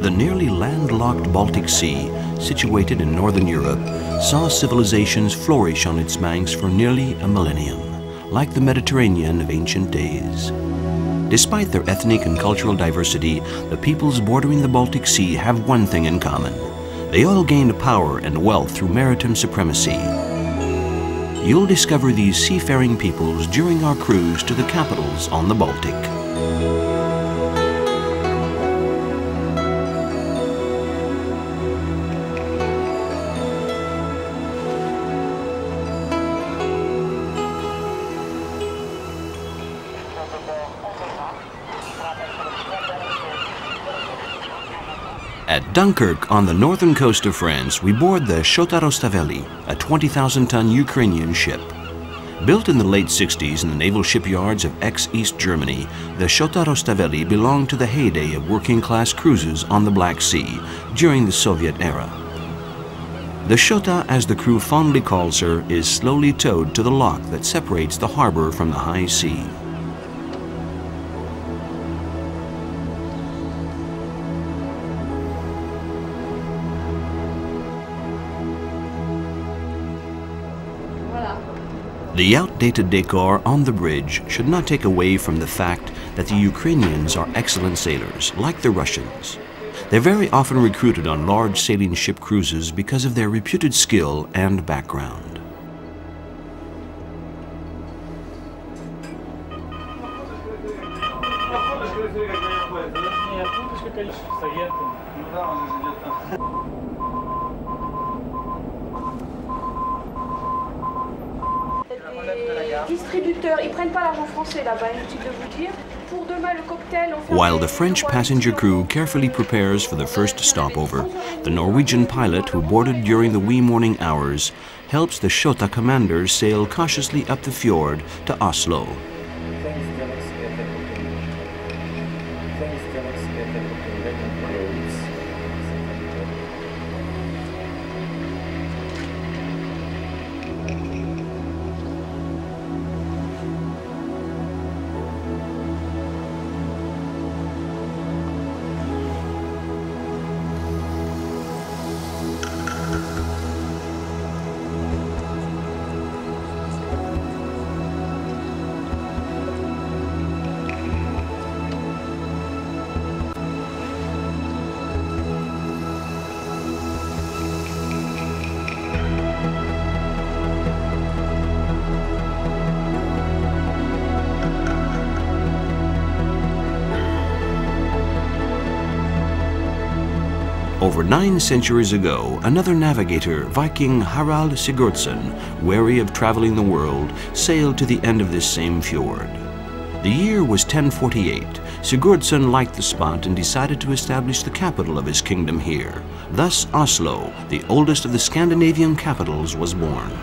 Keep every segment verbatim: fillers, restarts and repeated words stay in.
The nearly landlocked Baltic Sea, situated in northern Europe, saw civilizations flourish on its banks for nearly a millennium, like the Mediterranean of ancient days. Despite their ethnic and cultural diversity, the peoples bordering the Baltic Sea have one thing in common. They all gained power and wealth through maritime supremacy. You'll discover these seafaring peoples during our cruise to the capitals on the Baltic. At Dunkirk, on the northern coast of France, we board the Chota Rustaveli, a twenty thousand ton Ukrainian ship. Built in the late sixties in the naval shipyards of ex-East Germany, the Chota Rustaveli belonged to the heyday of working-class cruises on the Black Sea during the Soviet era. The Chota, as the crew fondly calls her, is slowly towed to the lock that separates the harbor from the high sea. The outdated decor on the bridge should not take away from the fact that the Ukrainians are excellent sailors, like the Russians. They're very often recruited on large sailing ship cruises because of their reputed skill and background. While the French passenger crew carefully prepares for the first stopover, the Norwegian pilot who boarded during the wee morning hours helps the Chota commander sail cautiously up the fjord to Oslo. Over nine centuries ago, another navigator, Viking Harald Sigurdsson, wary of traveling the world, sailed to the end of this same fjord. The year was ten forty-eight. Sigurdsson liked the spot and decided to establish the capital of his kingdom here. Thus Oslo, the oldest of the Scandinavian capitals, was born.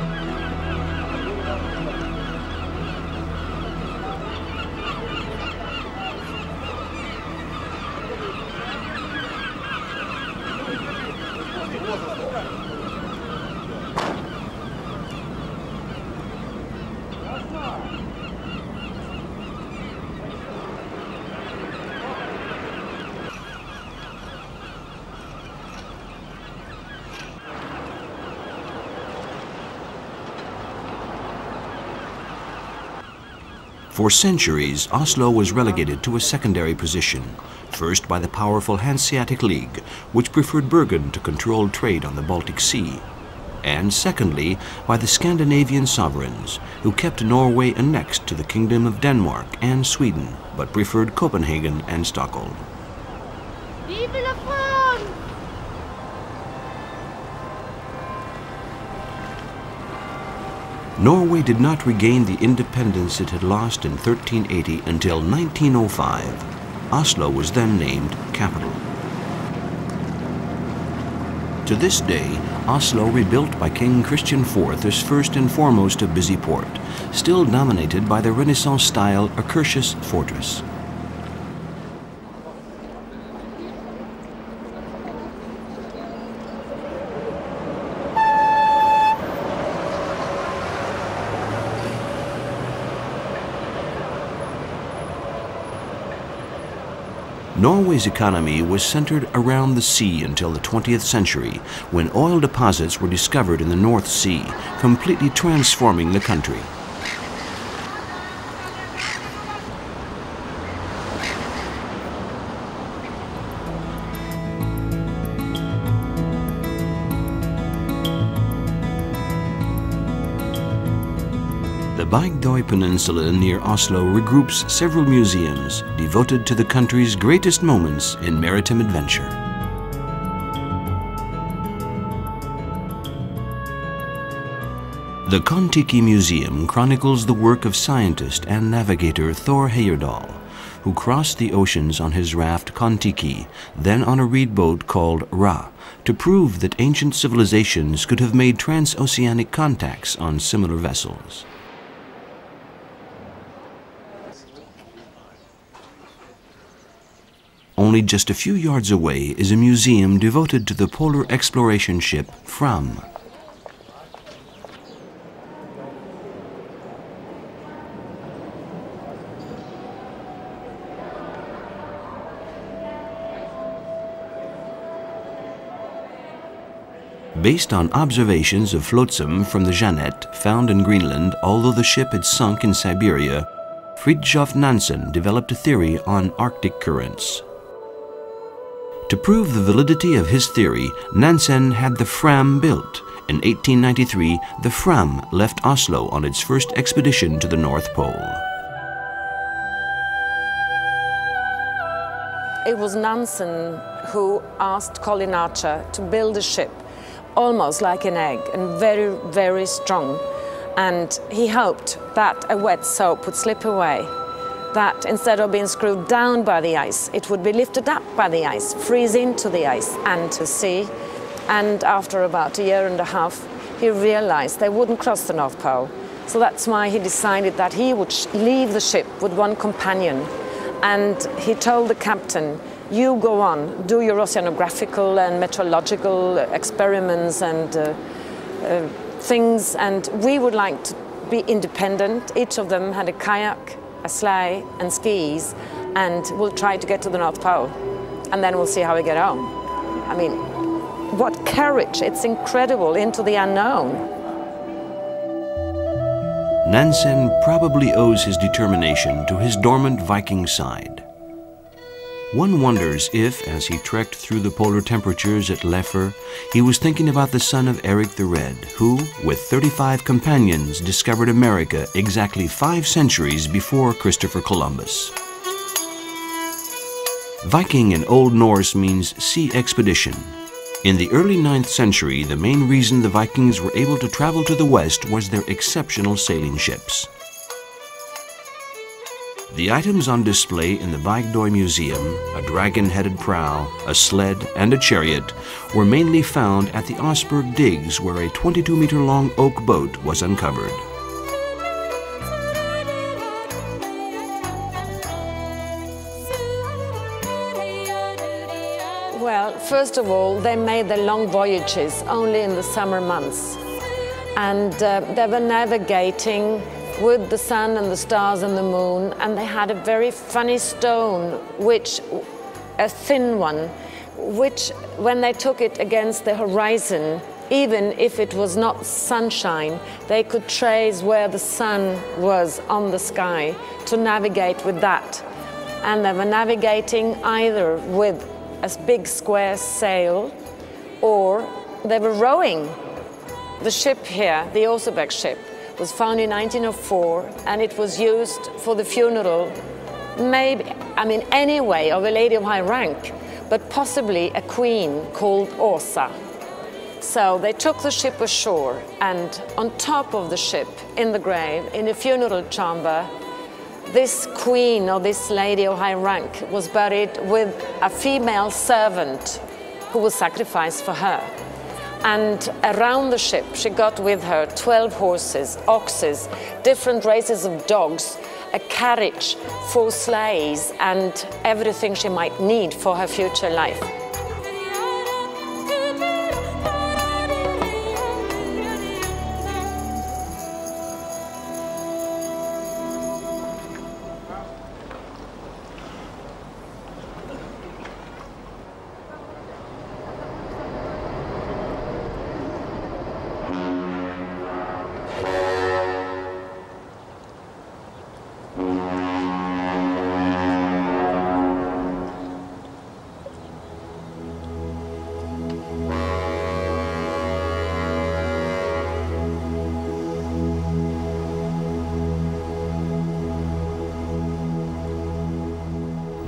For centuries, Oslo was relegated to a secondary position, first by the powerful Hanseatic League, which preferred Bergen to control trade on the Baltic Sea, and secondly by the Scandinavian sovereigns, who kept Norway annexed to the Kingdom of Denmark and Sweden, but preferred Copenhagen and Stockholm. Vive la France! Norway did not regain the independence it had lost in thirteen eighty until nineteen oh five. Oslo was then named capital. To this day, Oslo, rebuilt by King Christian the fourth, is first and foremost a busy port, still dominated by the Renaissance-style Akershus fortress. Norway's economy was centered around the sea until the twentieth century, when oil deposits were discovered in the North Sea, completely transforming the country. The Bygdøy Peninsula near Oslo regroups several museums devoted to the country's greatest moments in maritime adventure. The Kon-Tiki Museum chronicles the work of scientist and navigator Thor Heyerdahl, who crossed the oceans on his raft Kon-Tiki, then on a reed boat called Ra, to prove that ancient civilizations could have made transoceanic contacts on similar vessels. Only just a few yards away is a museum devoted to the polar exploration ship Fram. Based on observations of flotsam from the Jeannette found in Greenland, although the ship had sunk in Siberia, Fridtjof Nansen developed a theory on Arctic currents. To prove the validity of his theory, Nansen had the Fram built. In eighteen ninety-three, the Fram left Oslo on its first expedition to the North Pole. It was Nansen who asked Colin Archer to build a ship almost like an egg and very, very strong. And he hoped that a wet soap would slip away, that instead of being screwed down by the ice, it would be lifted up by the ice, freeze into the ice and to sea. And after about a year and a half, he realized they wouldn't cross the North Pole. So that's why he decided that he would leave the ship with one companion. And he told the captain, you go on, do your oceanographical and meteorological experiments and uh, uh, things, and we would like to be independent. Each of them had a kayak, a sleigh and skis, and we'll try to get to the North Pole, and then we'll see how we get on. I mean, what courage, it's incredible, into the unknown. Nansen probably owes his determination to his dormant Viking side. One wonders if, as he trekked through the polar temperatures at Leffer, he was thinking about the son of Eric the Red, who, with thirty-five companions, discovered America exactly five centuries before Christopher Columbus. Viking in Old Norse means sea expedition. In the early ninth century, the main reason the Vikings were able to travel to the west was their exceptional sailing ships. The items on display in the Bygdøy Museum, a dragon-headed prow, a sled, and a chariot, were mainly found at the Osberg Digs, where a twenty-two meter long oak boat was uncovered. Well, first of all, they made their long voyages only in the summer months. And uh, they were navigating with the sun and the stars and the moon, and they had a very funny stone, which, a thin one, which when they took it against the horizon, even if it was not sunshine, they could trace where the sun was on the sky to navigate with that. And they were navigating either with a big square sail, or they were rowing. The ship here, the Oseberg ship, was found in nineteen oh four, and it was used for the funeral, maybe, I mean, anyway, of a lady of high rank, but possibly a queen called Åsa. So they took the ship ashore, and on top of the ship, in the grave, in a funeral chamber, this queen or this lady of high rank was buried with a female servant who was sacrificed for her. And around the ship, she got with her twelve horses, oxes, different races of dogs, a carriage, four sleighs, and everything she might need for her future life.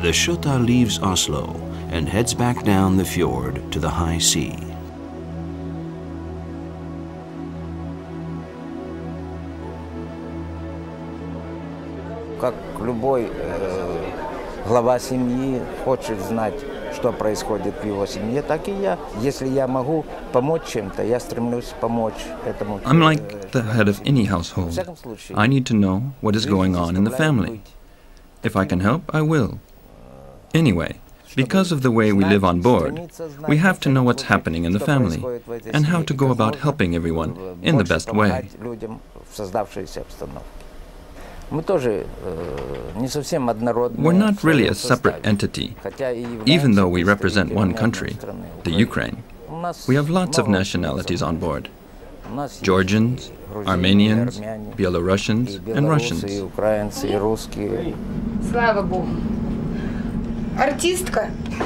The Sjötta leaves Oslo and heads back down the fjord to the high sea. Как любой э, глава семьи хочет знать, что происходит в его семье, так и я. Если я могу помочь чем-то, я стремлюсь помочь этому. I'm like the head of any household. I need to know what is going on in the family. If I can help, I will. Anyway, because of the way we live on board, we have to know what's happening in the family and how to go about helping everyone in the best way. We're not really a separate entity, even though we represent one country, the Ukraine. We have lots of nationalities on board: Georgians, Armenians, Belarusians, and Russians. Слава Богу. Артистка.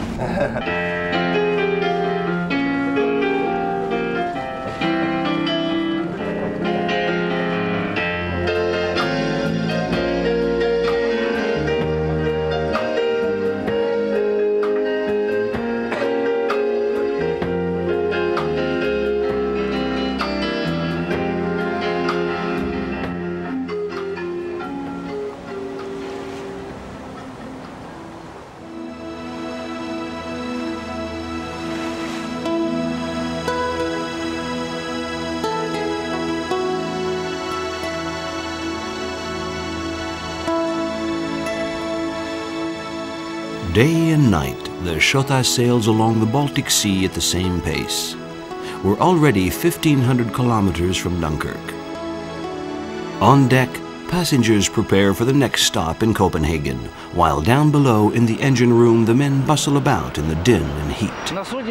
Day and night, the Sjötta sails along the Baltic Sea at the same pace. We're already fifteen hundred kilometers from Dunkirk. On deck, passengers prepare for the next stop in Copenhagen, while down below in the engine room the men bustle about in the din and heat.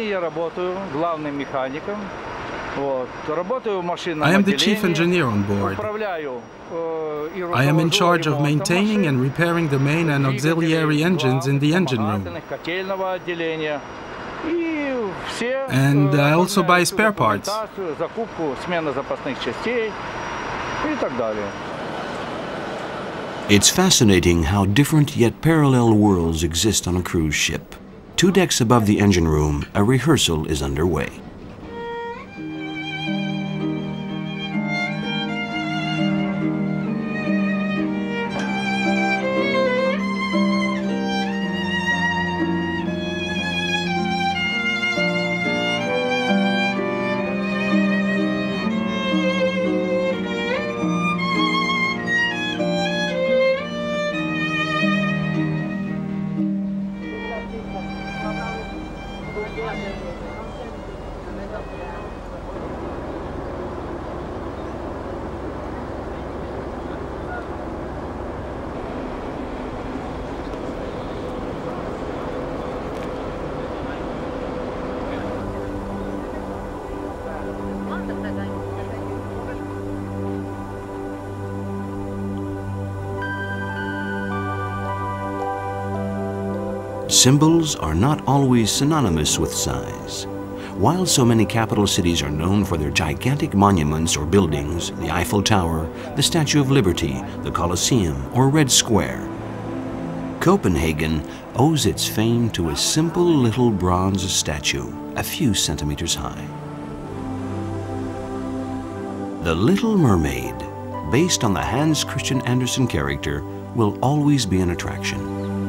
I am the chief engineer on board. I am in charge of maintaining and repairing the main and auxiliary engines in the engine room. And I also buy spare parts. It's fascinating how different yet parallel worlds exist on a cruise ship. Two decks above the engine room, a rehearsal is underway. Symbols are not always synonymous with size. While so many capital cities are known for their gigantic monuments or buildings, the Eiffel Tower, the Statue of Liberty, the Colosseum, or Red Square, Copenhagen owes its fame to a simple little bronze statue, a few centimeters high. The Little Mermaid, based on the Hans Christian Andersen character, will always be an attraction.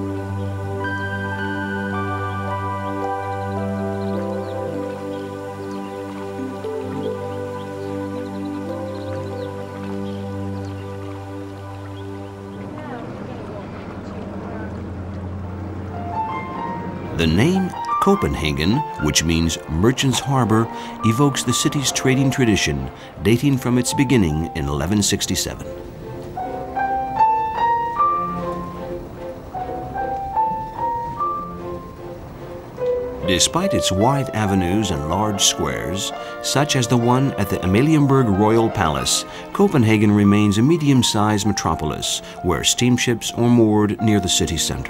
The name Copenhagen, which means Merchant's Harbor, evokes the city's trading tradition, dating from its beginning in eleven sixty-seven. Despite its wide avenues and large squares, such as the one at the Amalienborg Royal Palace, Copenhagen remains a medium-sized metropolis where steamships are moored near the city center.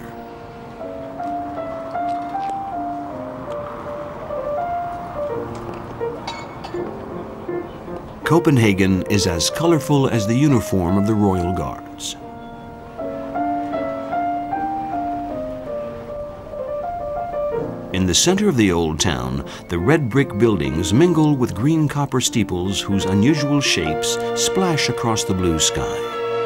Copenhagen is as colorful as the uniform of the Royal Guards. In the center of the old town, the red brick buildings mingle with green copper steeples whose unusual shapes splash across the blue sky.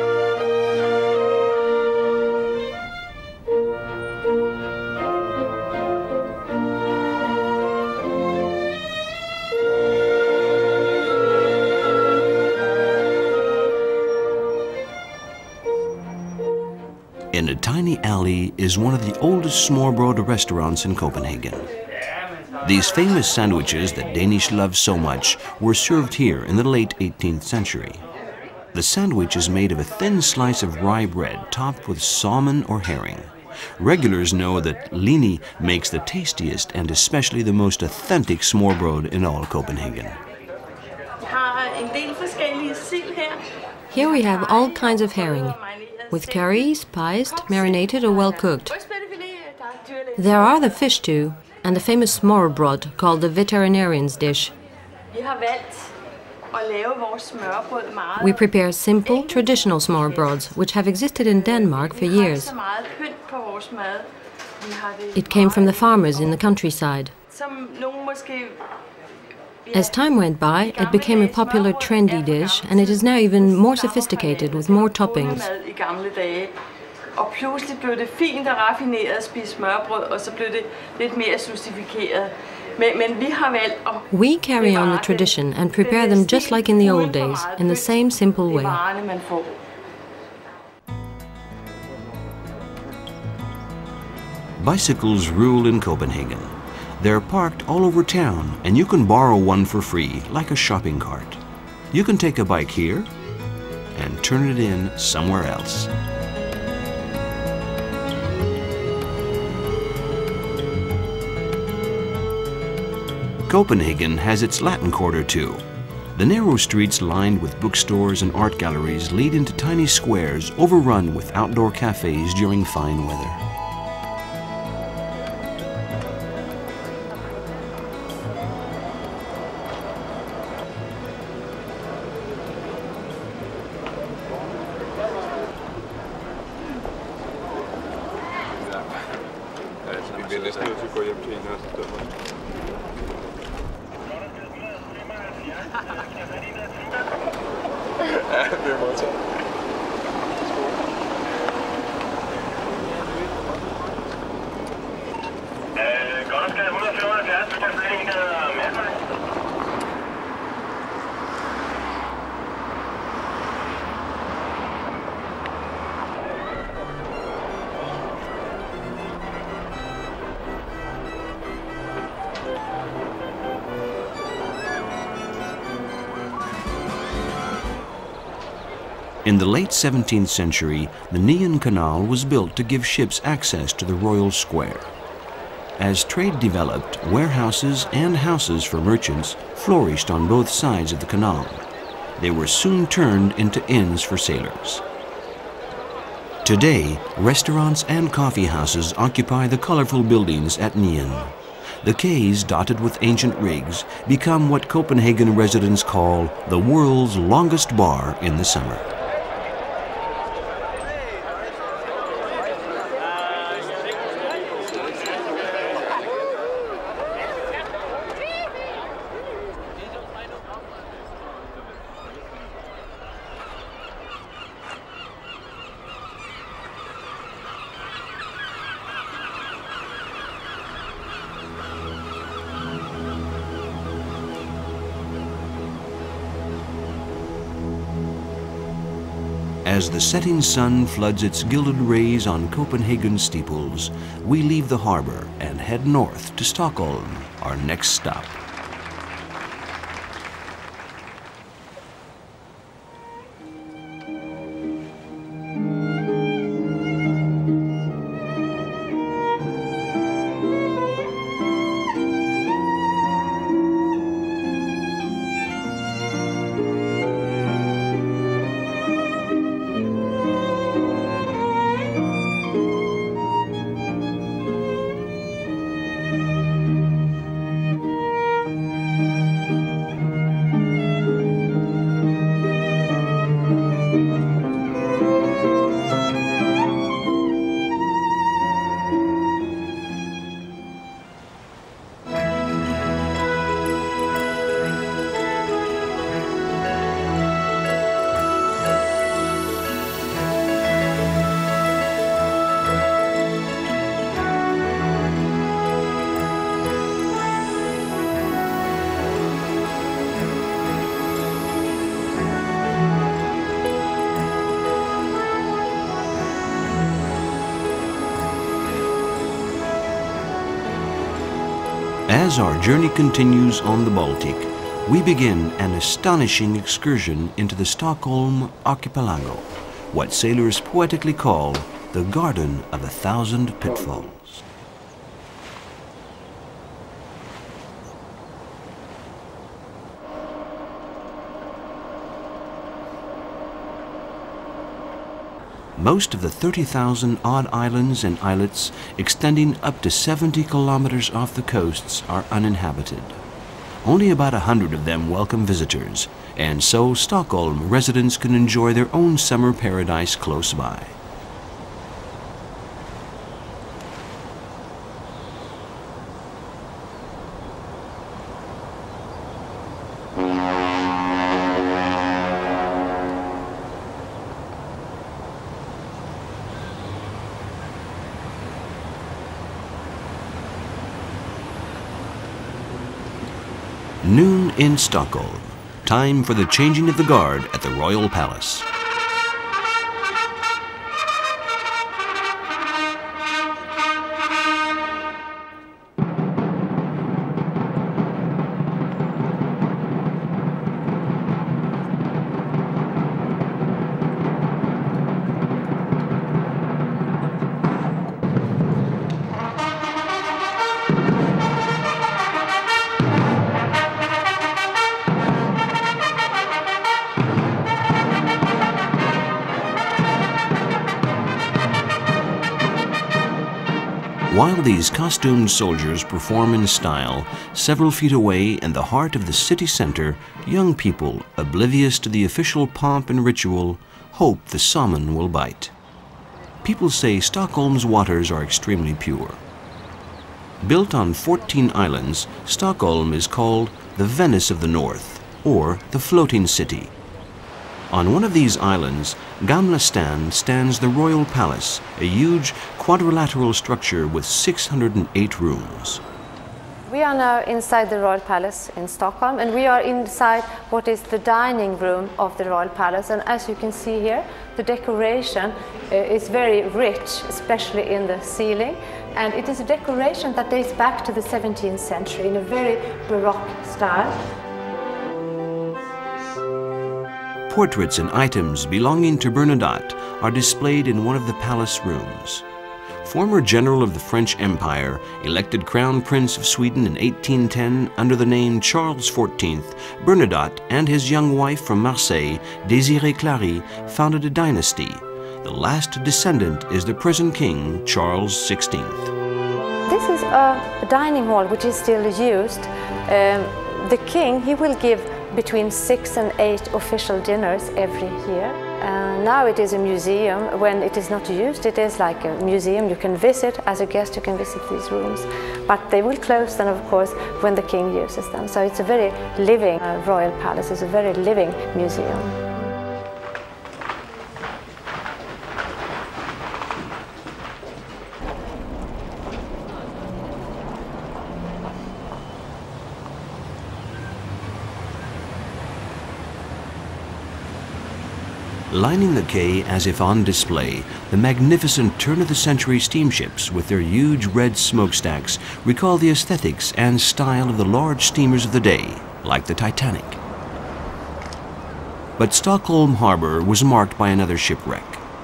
In a tiny alley is one of the oldest smørrebrød restaurants in Copenhagen. These famous sandwiches that Danish love so much were served here in the late eighteenth century. The sandwich is made of a thin slice of rye bread topped with salmon or herring. Regulars know that Line makes the tastiest and especially the most authentic smørrebrød in all Copenhagen. Here we have all kinds of herring, with curry, spiced, marinated or well cooked. There are the fish too, and the famous smørrebrød called the veterinarian's dish. We prepare simple, traditional smørrebrøds, which have existed in Denmark for years. It came from the farmers in the countryside. As time went by, it became a popular trendy dish, and it is now even more sophisticated with more toppings. We carry on the tradition and prepare them just like in the old days, in the same simple way. Bicycles rule in Copenhagen. They're parked all over town, and you can borrow one for free, like a shopping cart. You can take a bike here and turn it in somewhere else. Copenhagen has its Latin Quarter too. The narrow streets lined with bookstores and art galleries lead into tiny squares overrun with outdoor cafes during fine weather. In the late seventeenth century, the Nyen Canal was built to give ships access to the Royal Square. As trade developed, warehouses and houses for merchants flourished on both sides of the canal. They were soon turned into inns for sailors. Today, restaurants and coffee houses occupy the colorful buildings at Nyen. The quays, dotted with ancient rigs, become what Copenhagen residents call the world's longest bar in the summer. As the setting sun floods its gilded rays on Copenhagen's steeples, we leave the harbor and head north to Stockholm, our next stop. As our journey continues on the Baltic, we begin an astonishing excursion into the Stockholm archipelago, what sailors poetically call the Garden of a Thousand Pitfalls. Most of the thirty thousand odd islands and islets extending up to seventy kilometers off the coasts are uninhabited. Only about a hundred of them welcome visitors, and so Stockholm residents can enjoy their own summer paradise close by. Noon in Stockholm. Time for the changing of the guard at the Royal Palace. While these costumed soldiers perform in style, several feet away in the heart of the city center, young people, oblivious to the official pomp and ritual, hope the salmon will bite. People say Stockholm's waters are extremely pure. Built on fourteen islands, Stockholm is called the Venice of the North, or the Floating City. On one of these islands, Gamla Stan, stands the Royal Palace, a huge quadrilateral structure with six hundred eight rooms. We are now inside the Royal Palace in Stockholm, and we are inside what is the dining room of the Royal Palace. And as you can see here, the decoration uh, is very rich, especially in the ceiling. And it is a decoration that dates back to the seventeenth century in a very Baroque style. Portraits and items belonging to Bernadotte are displayed in one of the palace rooms. Former general of the French Empire, elected Crown Prince of Sweden in eighteen ten under the name Charles the fourteenth, Bernadotte and his young wife from Marseille, Désirée Clary, founded a dynasty. The last descendant is the present king, Charles the sixteenth. This is a dining hall which is still used. Um, the king, he will give between six and eight official dinners every year. Uh, now it is a museum. When it is not used, it is like a museum. You can visit, as a guest you can visit these rooms, but they will close then, of course, when the king uses them. So it's a very living uh, royal palace, it's a very living museum. Lining the quay as if on display, the magnificent turn-of-the-century steamships with their huge red smokestacks recall the aesthetics and style of the large steamers of the day, like the Titanic. But Stockholm Harbor was marked by another shipwreck.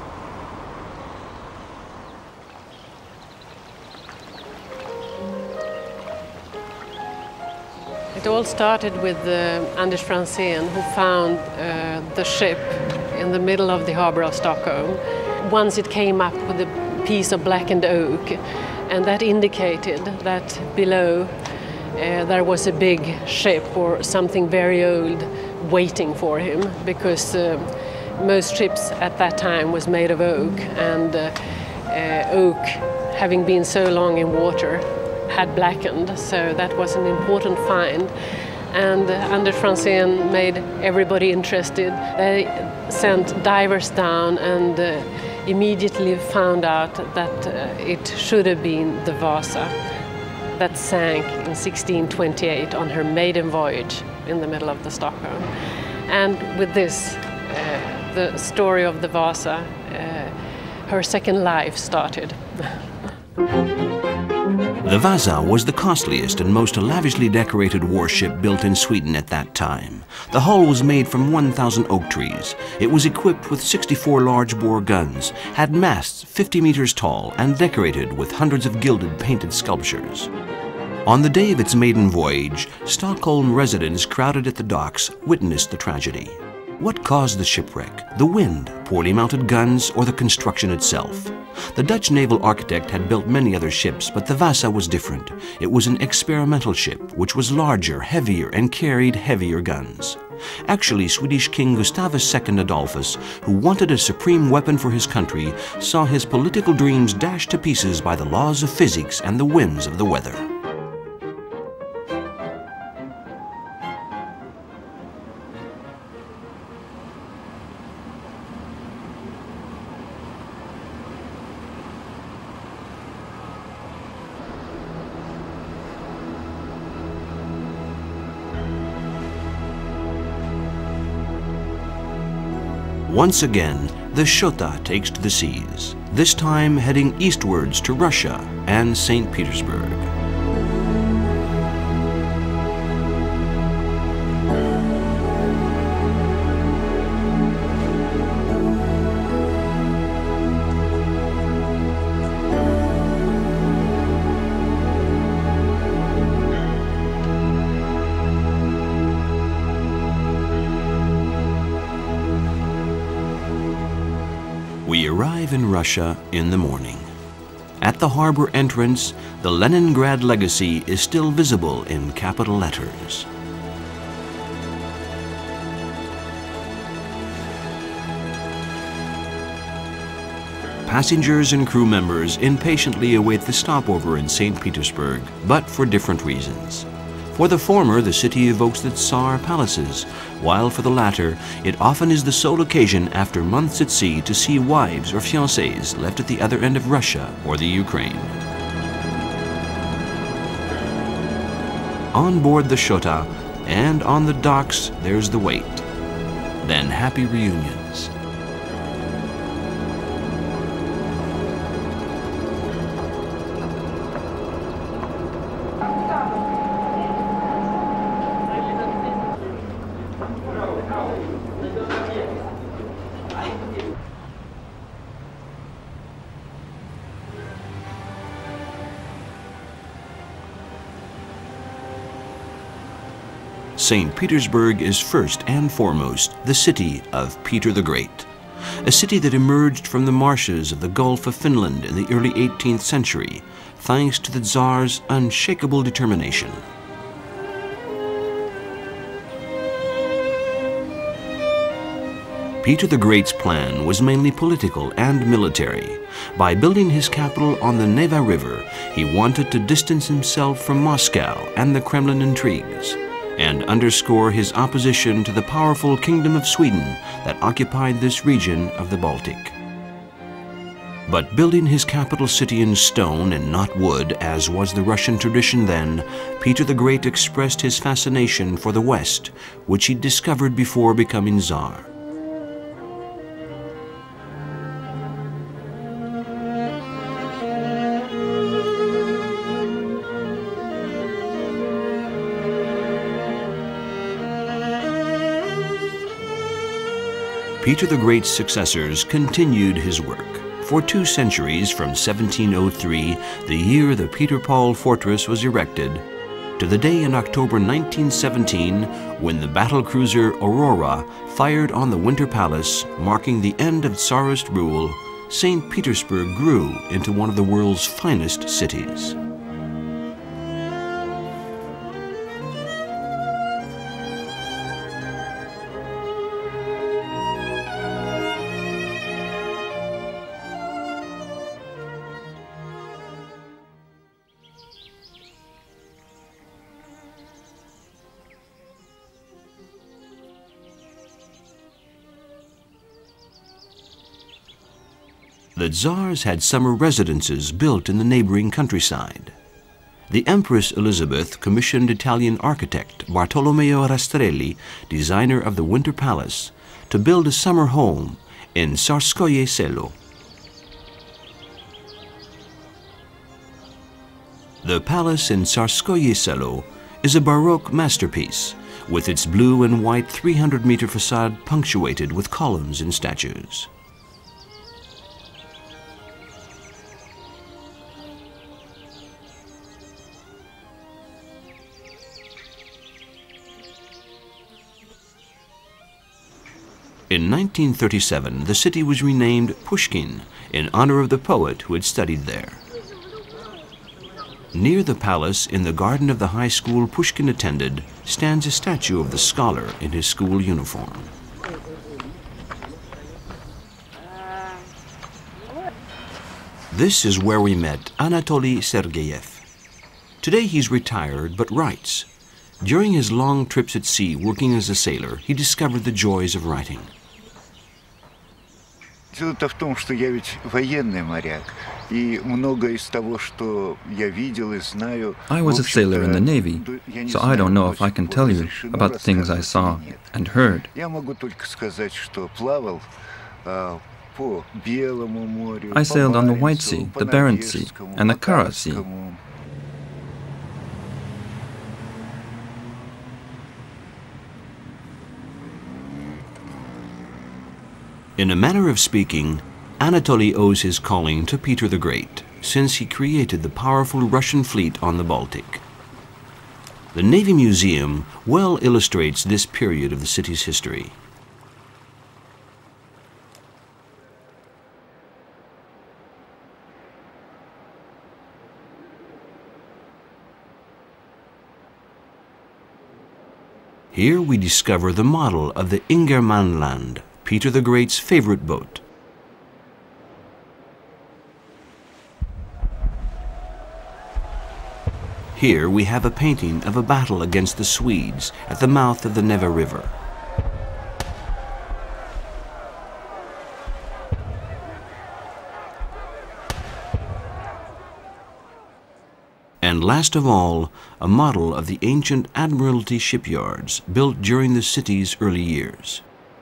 It all started with uh, Anders Franzén, who found uh, the ship in the middle of the harbor of Stockholm. Once it came up with a piece of blackened oak, and that indicated that below uh, there was a big ship or something very old waiting for him, because uh, most ships at that time was made of oak, and uh, uh, oak, having been so long in water, had blackened, so that was an important find. And uh, Anders Franzén made everybody interested. They sent divers down and uh, immediately found out that uh, it should have been the Vasa that sank in sixteen twenty-eight on her maiden voyage in the middle of the Stockholm. And with this, uh, the story of the Vasa, uh, her second life started. The Vasa was the costliest and most lavishly decorated warship built in Sweden at that time. The hull was made from one thousand oak trees. It was equipped with sixty-four large-bore guns, had masts fifty meters tall, and decorated with hundreds of gilded painted sculptures. On the day of its maiden voyage, Stockholm residents crowded at the docks witnessed the tragedy. What caused the shipwreck? The wind, poorly mounted guns, or the construction itself? The Dutch naval architect had built many other ships, but the Vasa was different. It was an experimental ship, which was larger, heavier, and carried heavier guns. Actually, Swedish King Gustavus the Second Adolphus, who wanted a supreme weapon for his country, saw his political dreams dashed to pieces by the laws of physics and the whims of the weather. Once again, the Shota takes to the seas, this time heading eastwards to Russia and Saint Petersburg. We arrive in Russia in the morning. At the harbor entrance, the Leningrad legacy is still visible in capital letters. Passengers and crew members impatiently await the stopover in Saint Petersburg, but for different reasons. For the former, the city evokes the Tsar palaces, while for the latter, it often is the sole occasion after months at sea to see wives or fiancés left at the other end of Russia or the Ukraine. On board the Shota and on the docks, there's the wait. Then happy reunions. Saint Petersburg is first and foremost the city of Peter the Great, a city that emerged from the marshes of the Gulf of Finland in the early eighteenth century, thanks to the Tsar's unshakable determination. Peter the Great's plan was mainly political and military. By building his capital on the Neva River, he wanted to distance himself from Moscow and the Kremlin intrigues, and underscore his opposition to the powerful Kingdom of Sweden that occupied this region of the Baltic. But building his capital city in stone and not wood, as was the Russian tradition then, Peter the Great expressed his fascination for the West, which he discovered before becoming Tsar. Peter the Great's successors continued his work. For two centuries, from seventeen oh three, the year the Peter Paul Fortress was erected, to the day in October nineteen seventeen when the battlecruiser Aurora fired on the Winter Palace, marking the end of Tsarist rule, Saint Petersburg grew into one of the world's finest cities. The Tsars had summer residences built in the neighboring countryside. The Empress Elizabeth commissioned Italian architect Bartolomeo Rastrelli, designer of the Winter Palace, to build a summer home in Tsarskoye Selo. The palace in Tsarskoye Selo is a Baroque masterpiece, with its blue and white three hundred meter facade punctuated with columns and statues. In nineteen thirty-seven, the city was renamed Pushkin in honor of the poet who had studied there. Near the palace, in the garden of the high school Pushkin attended, stands a statue of the scholar in his school uniform. This is where we met Anatoly Sergeyev. Today he's retired but writes. During his long trips at sea working as a sailor, he discovered the joys of writing. Дело-то в том, что я ведь военный моряк, и многое из того, что я видел и знаю. I was a sailor in the Navy, so I don't know if I can tell you about the things I saw and heard. Я могу только сказать, что плавал по Белому морю. I sailed on the White Sea, the Barents Sea, and the Kara Sea. In a manner of speaking, Anatoly owes his calling to Peter the Great, since he created the powerful Russian fleet on the Baltic. The Navy Museum well illustrates this period of the city's history. Here we discover the model of the Ingermanland, Peter the Great's favorite boat. Here we have a painting of a battle against the Swedes at the mouth of the Neva River. And last of all, a model of the ancient Admiralty shipyards built during the city's early years.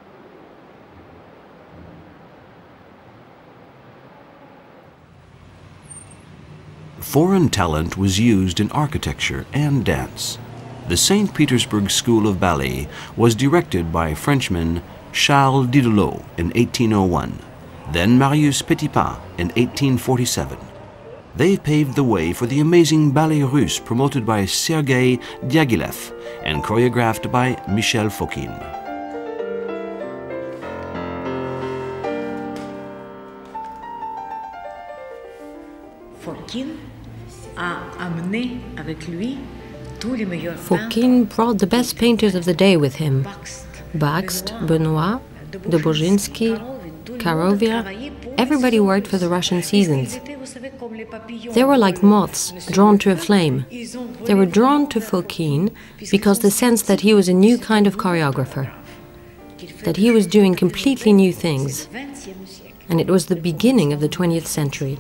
Foreign talent was used in architecture and dance. The Saint Petersburg School of Ballet was directed by Frenchman Charles Didlot in eighteen oh one, then Marius Petipa in eighteen forty-seven. They paved the way for the amazing Ballet Russe promoted by Sergei Diaghilev and choreographed by Michel Fokine. Fokine brought the best painters of the day with him. Bakst, Benoit, Dobozhinsky, Karovia, everybody worked for the Russian seasons. They were like moths drawn to a flame. They were drawn to Fokine because they sensed that he was a new kind of choreographer, that he was doing completely new things, and it was the beginning of the twentieth century.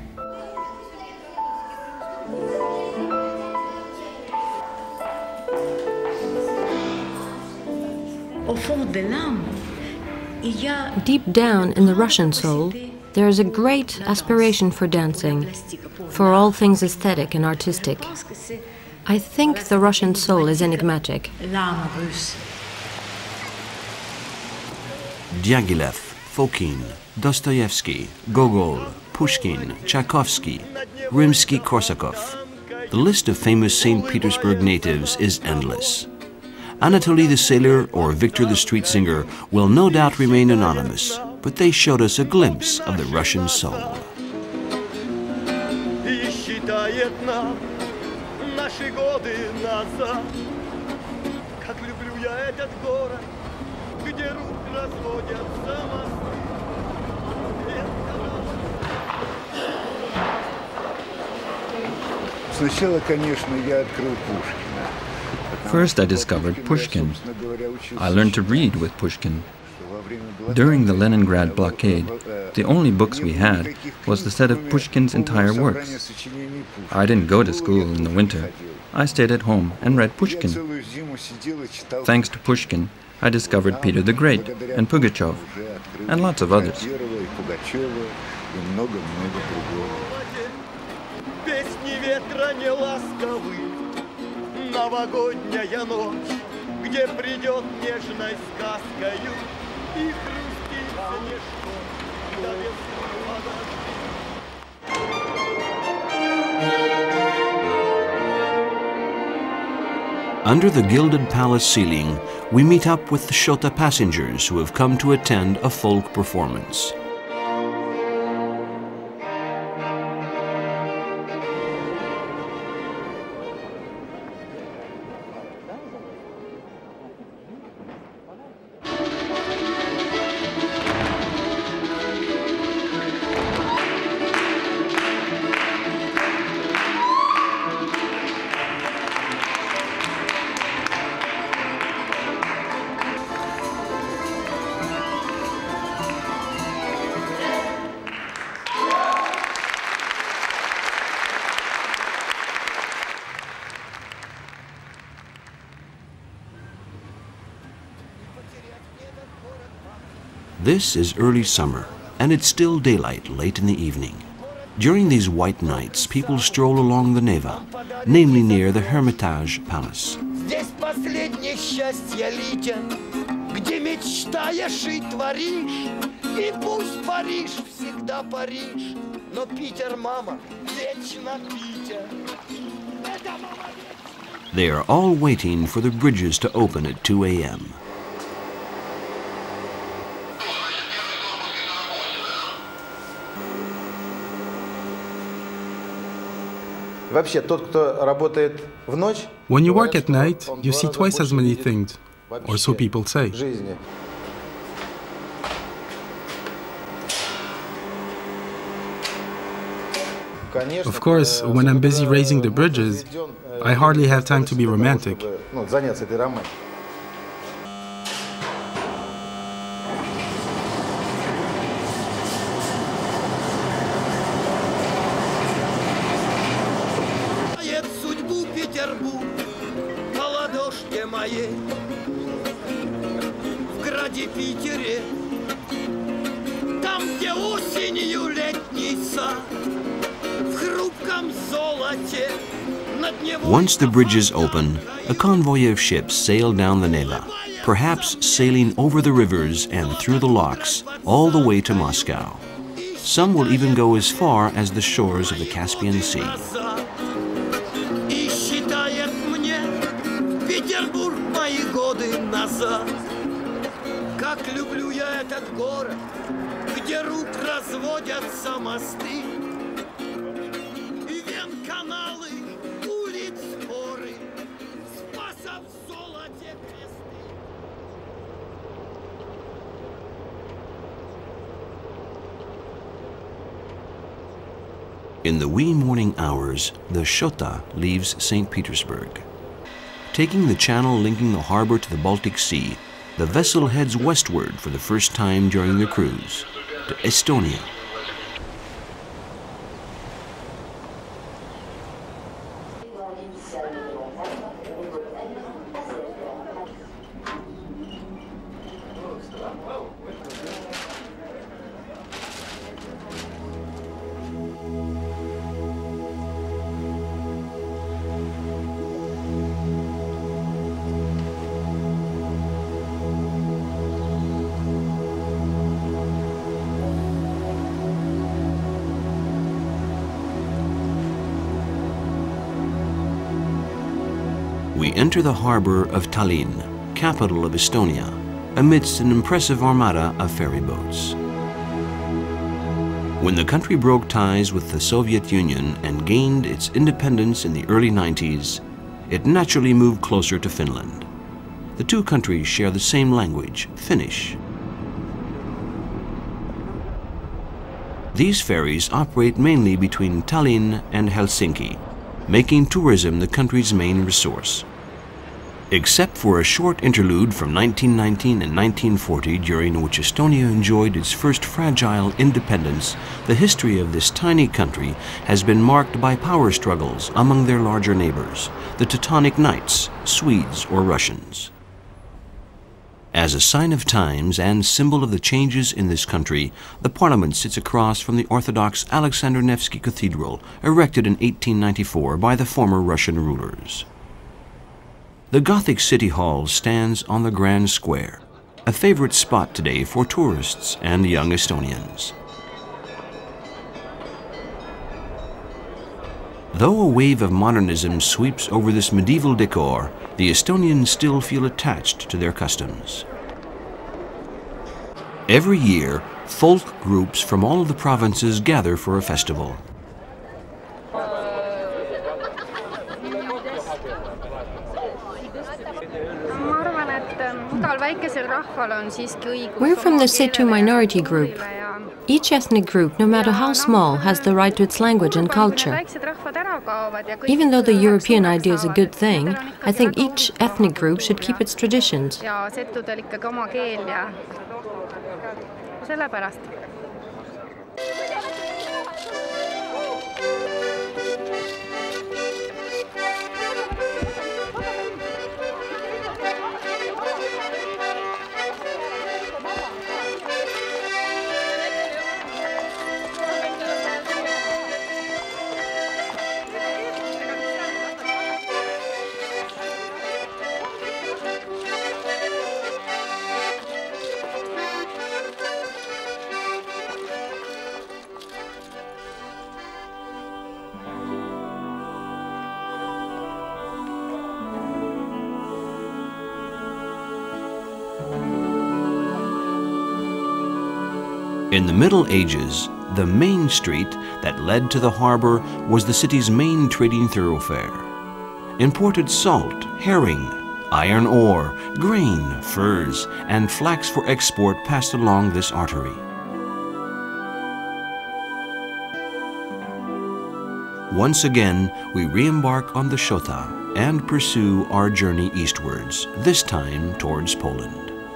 Deep down in the Russian soul, there is a great aspiration for dancing, for all things aesthetic and artistic. I think the Russian soul is enigmatic. Diaghilev, Fokine, Dostoevsky, Gogol, Pushkin, Tchaikovsky, Rimsky-Korsakov. The list of famous Saint Petersburg natives is endless. Anatoly the sailor or Victor the street singer will no doubt remain anonymous, but they showed us a glimpse of the Russian soul. First I discovered Pushkin. I learned to read with Pushkin. During the Leningrad blockade, the only books we had was the set of Pushkin's entire works. I didn't go to school in the winter. I stayed at home and read Pushkin. Thanks to Pushkin, I discovered Peter the Great and Pugachev, and lots of others. Песни ветра не ласковы, новогодняя ночь, где придет нежной сказкою и хрустит снежком до весны подожди. Under the gilded palace ceiling, we meet up with the Shota passengers who have come to attend a folk performance. This is early summer, and it's still daylight late in the evening. During these white nights, people stroll along the Neva, namely near the Hermitage Palace. Здесь последнее счастье летит, где мечтаешь и творишь, и пусть Париж всегда Париж, но Питер, мама, вечно Питер. They are all waiting for the bridges to open at two A M When you work at night, you see twice as many things, or so people say. Of course, when I'm busy raising the bridges, I hardly have time to be romantic. Once the bridges open, a convoy of ships sail down the Neva, perhaps sailing over the rivers and through the locks, all the way to Moscow. Some will even go as far as the shores of the Caspian Sea. In the wee morning hours, the Shota leaves Saint Petersburg. Taking the channel linking the harbor to the Baltic Sea, the vessel heads westward for the first time during the cruise, to Estonia. We enter the harbor of Tallinn, capital of Estonia, amidst an impressive armada of ferry boats. When the country broke ties with the Soviet Union and gained its independence in the early nineties, it naturally moved closer to Finland. The two countries share the same language, Finnish. These ferries operate mainly between Tallinn and Helsinki, making tourism the country's main resource. Except for a short interlude from nineteen nineteen and nineteen forty, during which Estonia enjoyed its first fragile independence, the history of this tiny country has been marked by power struggles among their larger neighbors, the Teutonic Knights, Swedes or Russians. As a sign of times and symbol of the changes in this country, the Parliament sits across from the Orthodox Alexander Nevsky Cathedral, erected in eighteen ninety-four by the former Russian rulers. The Gothic City Hall stands on the Grand Square, a favorite spot today for tourists and young Estonians. Though a wave of modernism sweeps over this medieval decor, the Estonians still feel attached to their customs. Every year, folk groups from all of the provinces gather for a festival. We're from the Setu minority group. Each ethnic group, no matter how small, has the right to its language and culture. Even though the European idea is a good thing, I think each ethnic group should keep its traditions. In the Middle Ages, the main street that led to the harbor was the city's main trading thoroughfare. Imported salt, herring, iron ore, grain, furs, and flax for export passed along this artery. Once again, we re-embark on the Shota and pursue our journey eastwards, this time towards Poland.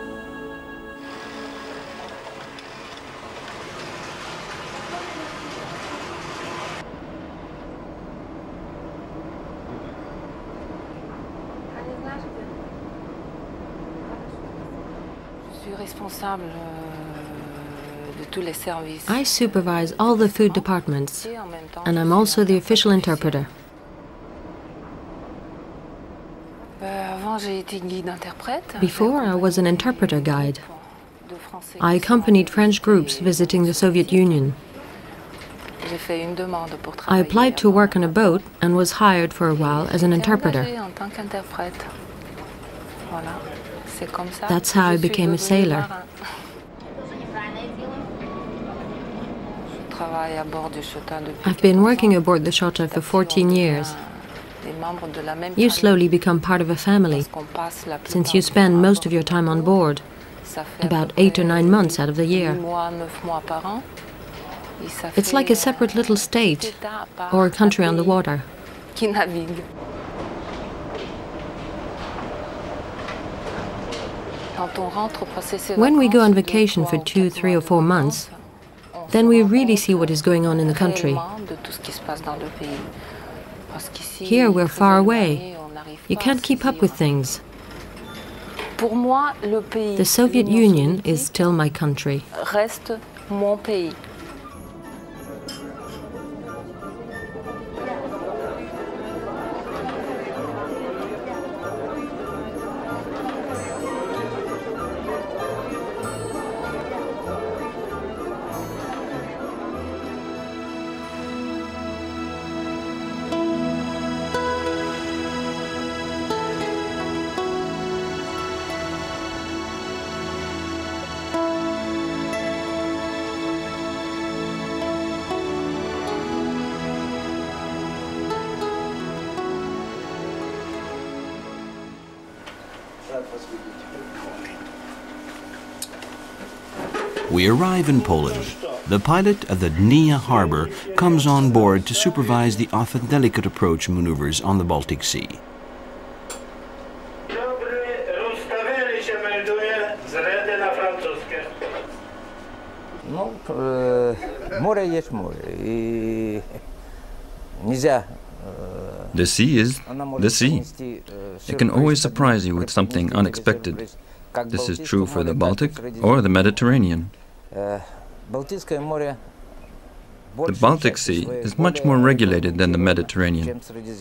I supervise all the food departments, and I'm also the official interpreter. Before, I was an interpreter guide. I accompanied French groups visiting the Soviet Union. I applied to work on a boat and was hired for a while as an interpreter. That's how I became a sailor. I've been working aboard the Shota for fourteen years. You slowly become part of a family, since you spend most of your time on board, about eight or nine months out of the year. It's like a separate little state, or a country on the water. When we go on vacation for two, three or four months, then we really see what is going on in the country. Here we're far away. You can't keep up with things. The Soviet Union is still my country. We arrive in Poland. The pilot of the Gdynia harbor comes on board to supervise the often delicate approach maneuvers on the Baltic Sea. The sea is the sea. It can always surprise you with something unexpected. This is true for the Baltic or the Mediterranean. The Baltic Sea is much more regulated than the Mediterranean.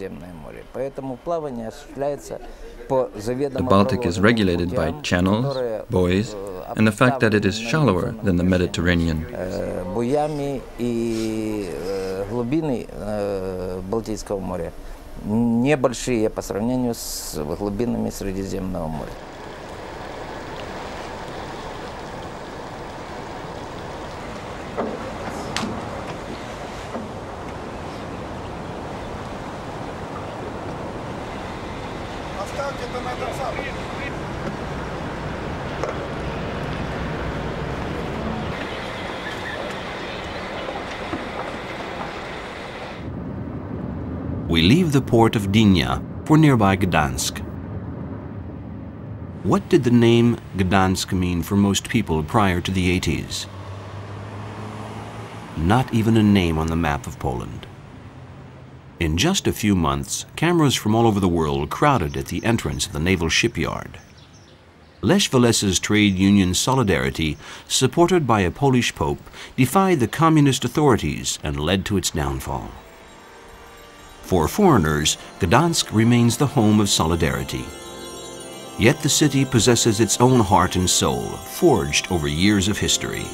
The Baltic is regulated by channels, buoys, and the fact that it is shallower than the Mediterranean. Небольшие по сравнению с глубинами Средиземного моря. We leave the port of Gdynia for nearby Gdansk. What did the name Gdansk mean for most people prior to the eighties? Not even a name on the map of Poland. In just a few months, cameras from all over the world crowded at the entrance of the naval shipyard. Lech Wałęsa's trade union Solidarity, supported by a Polish pope, defied the communist authorities and led to its downfall. For foreigners, Gdansk remains the home of Solidarity. Yet the city possesses its own heart and soul, forged over years of history.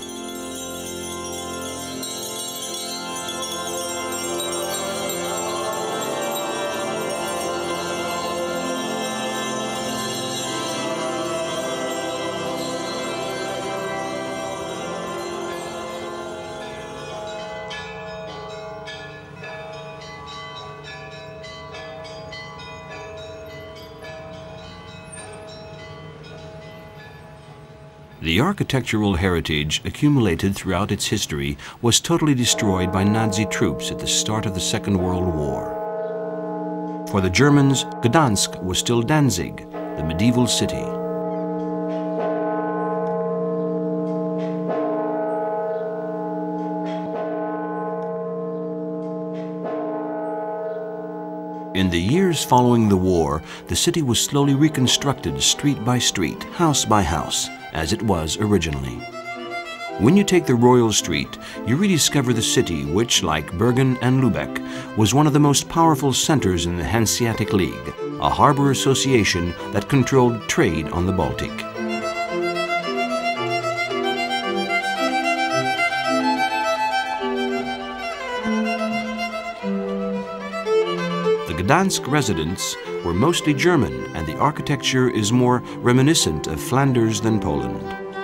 The architectural heritage accumulated throughout its history was totally destroyed by Nazi troops at the start of the Second World War. For the Germans, Gdansk was still Danzig, the medieval city. In the years following the war, the city was slowly reconstructed street by street, house by house, as it was originally. When you take the Royal Street, you rediscover the city which, like Bergen and Lübeck, was one of the most powerful centers in the Hanseatic League, a harbor association that controlled trade on the Baltic. The Gdansk residents were mostly German, and the architecture is more reminiscent of Flanders than Poland.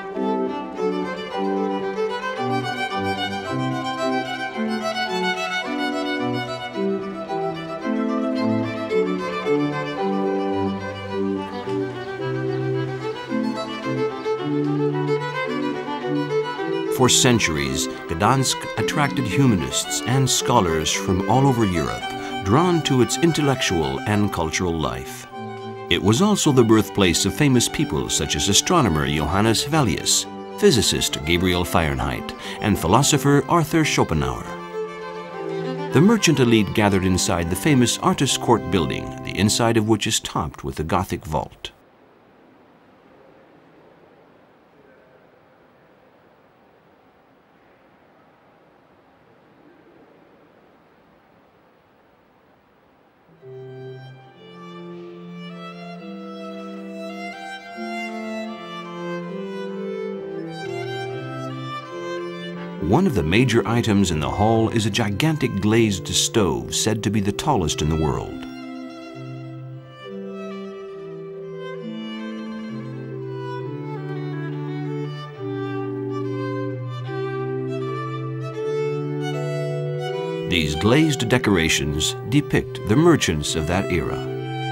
For centuries, Gdansk attracted humanists and scholars from all over Europe, drawn to its intellectual and cultural life. It was also the birthplace of famous people such as astronomer Johannes Vallius, physicist Gabriel Fahrenheit, and philosopher Arthur Schopenhauer. The merchant elite gathered inside the famous Artist Court building, the inside of which is topped with a Gothic vault. One of the major items in the hall is a gigantic glazed stove said to be the tallest in the world. These glazed decorations depict the merchants of that era.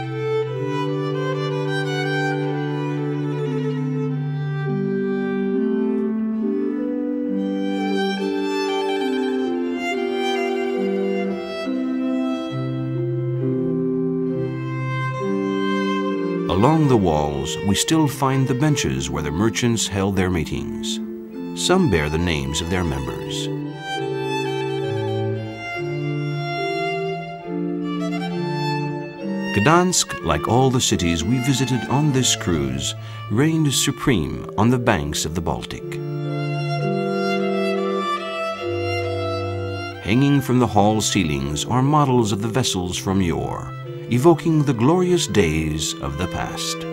Along the walls, we still find the benches where the merchants held their meetings. Some bear the names of their members. Gdansk, like all the cities we visited on this cruise, reigned supreme on the banks of the Baltic. Hanging from the hall ceilings are models of the vessels from yore, evoking the glorious days of the past.